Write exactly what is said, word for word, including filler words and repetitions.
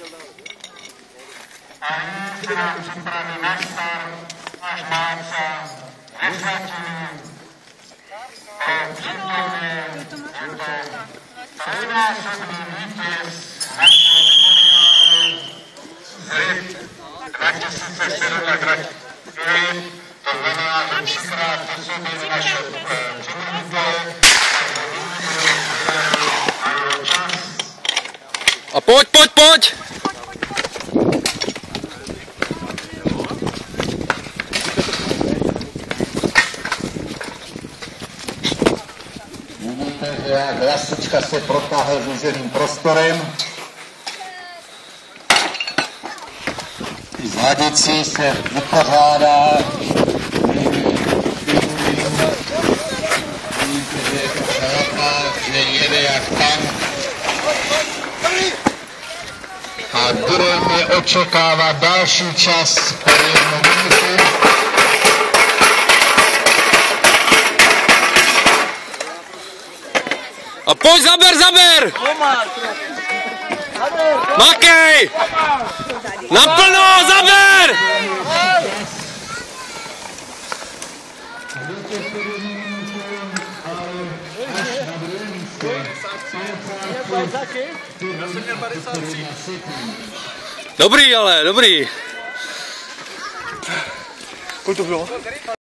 A nyní se nám připraví náš start, náš dárce, Refratín. A tímto je tímto trojnásobný vítěz našeho memoriálu Z R I P dva tisíce sedm až dva tisíce devět. To znamená, že třikrát to jsou byli naše předměty. A pojď, pojď, pojď! Vidíte, že jak lasička se protáhl zúženým prostorem. I z hladicí se vypořádá. Vidíte, že je to šalapák, že jede jak tank. A budeme očekávat další čas po jednu minutu. A pojď, zaber, zaber! Makej! Naplno, zaber! Dobrý, ale, dobrý. Kolik to bylo?